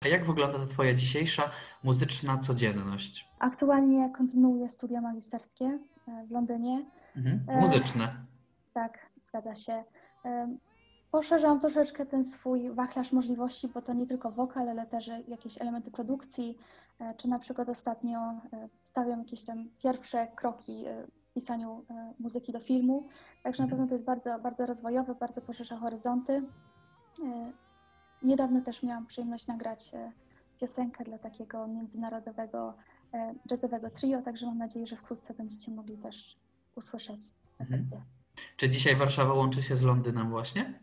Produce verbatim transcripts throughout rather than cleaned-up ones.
A jak wygląda ta Twoja dzisiejsza muzyczna codzienność? Aktualnie kontynuuję studia magisterskie w Londynie. Mhm. E, Muzyczne. tak, zgadza się. E, poszerzam troszeczkę ten swój wachlarz możliwości, bo to nie tylko wokal, ale też jakieś elementy produkcji, e, czy na przykład ostatnio e, stawiam jakieś tam pierwsze kroki e, w pisaniu e, muzyki do filmu. Także na Mhm. pewno to jest bardzo, bardzo rozwojowe, bardzo poszerza horyzonty. E, niedawno też miałam przyjemność nagrać e, piosenkę dla takiego międzynarodowego e, jazzowego trio, także mam nadzieję, że wkrótce będziecie mogli też usłyszeć Mhm. efekty. Czy dzisiaj Warszawa łączy się z Londynem właśnie?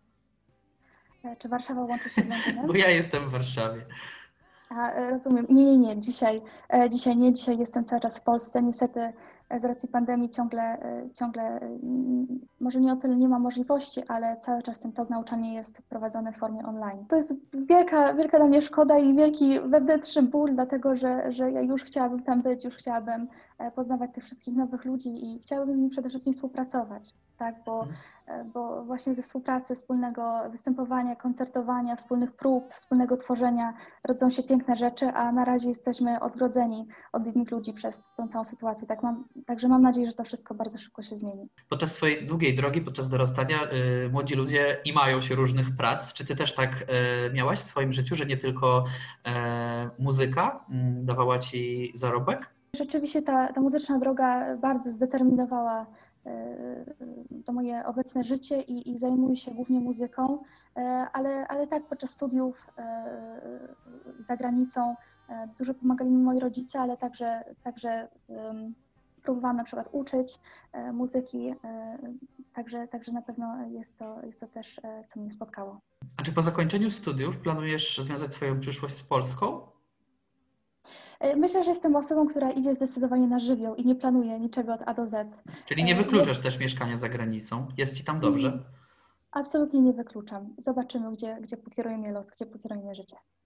E, Czy Warszawa łączy się z Bo Londynem? ja jestem w Warszawie. A, e, rozumiem. Nie, nie, nie. Dzisiaj, e, dzisiaj nie. Dzisiaj jestem cały czas w Polsce. Niestety e, z racji pandemii ciągle, e, ciągle e, mm, może nie o tyle nie ma możliwości, ale cały czas ten tok nauczania jest prowadzony w formie online. To jest wielka, wielka dla mnie szkoda i wielki wewnętrzny ból, dlatego że, że ja już chciałabym tam być, już chciałabym e, poznawać tych wszystkich nowych ludzi i chciałabym z nimi przede wszystkim współpracować, tak, bo Mhm. bo właśnie ze współpracy, wspólnego występowania, koncertowania, wspólnych prób, wspólnego tworzenia rodzą się piękne rzeczy, a na razie jesteśmy odgrodzeni od innych ludzi przez tą całą sytuację. Tak mam, także mam nadzieję, że to wszystko bardzo szybko się zmieni. Podczas swojej długiej drogi, podczas dorastania, y, młodzi ludzie imają się różnych prac. Czy ty też tak y, miałaś w swoim życiu, że nie tylko y, muzyka y, dawała ci zarobek? Rzeczywiście ta, ta muzyczna droga bardzo zdeterminowała to moje obecne życie i, i zajmuję się głównie muzyką, ale, ale tak podczas studiów za granicą dużo pomagali mi moi rodzice, ale także, także próbowałam na przykład uczyć muzyki, także, także na pewno jest to, jest to też, co mnie spotkało. A czy po zakończeniu studiów planujesz związać swoją przyszłość z Polską? Myślę, że jestem osobą, która idzie zdecydowanie na żywioł i nie planuje niczego od A do Z. Czyli nie Jest, wykluczasz też mieszkania za granicą? Jest ci tam mm, dobrze? absolutnie nie wykluczam. Zobaczymy, gdzie, gdzie pokieruje mnie los, gdzie pokieruje mnie życie.